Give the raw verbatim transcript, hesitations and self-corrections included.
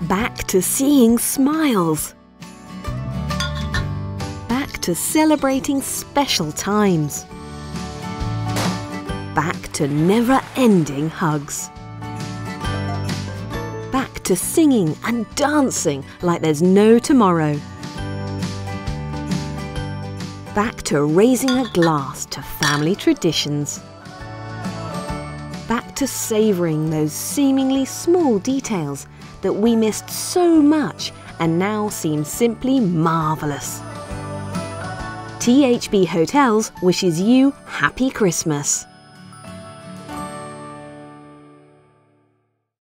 Back to seeing smiles. Back to celebrating special times. Back to never-ending hugs. Back to singing and dancing like there's no tomorrow. Back to raising a glass to family traditions. Back to savouring those seemingly small details that we missed so much and now seem simply marvellous. T H B Hotels wishes you Happy Christmas.